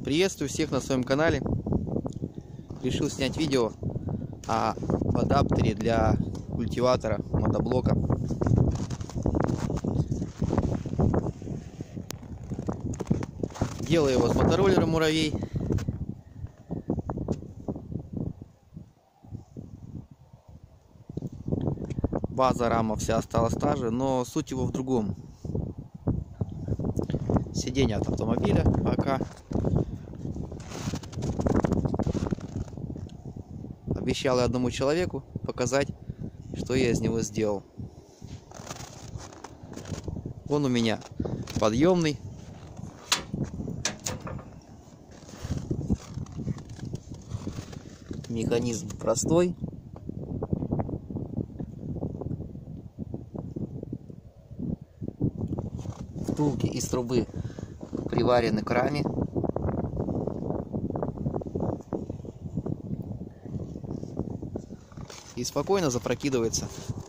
Приветствую всех на своем канале. Решил снять видео о адаптере для культиватора мотоблока. Делаю его с мотороллера Муравей. База, рама вся осталась та же, но суть его в другом. Сиденье от автомобиля АК. Обещал я одному человеку показать, что я из него сделал. Он у меня подъемный. Механизм простой. Втулки из трубы приварены к раме. И спокойно запрокидывается.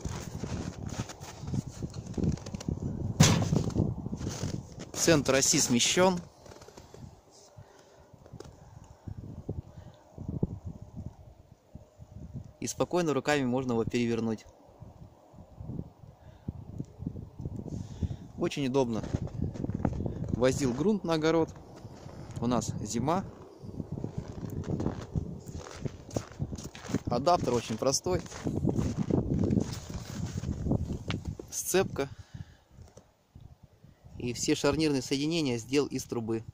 Центр оси смещен. И спокойно руками можно его перевернуть. Очень удобно. Возил грунт на огород. У нас зима. Адаптер очень простой. Сцепка. И все шарнирные соединения сделал из трубы.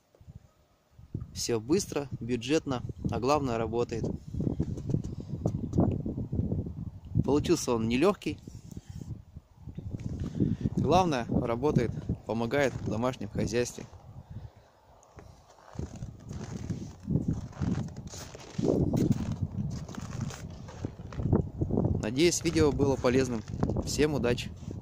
Все быстро, бюджетно, а главное работает. Получился он нелегкий. Главное, работает, помогает в домашнем хозяйстве. Надеюсь, видео было полезным. Всем удачи!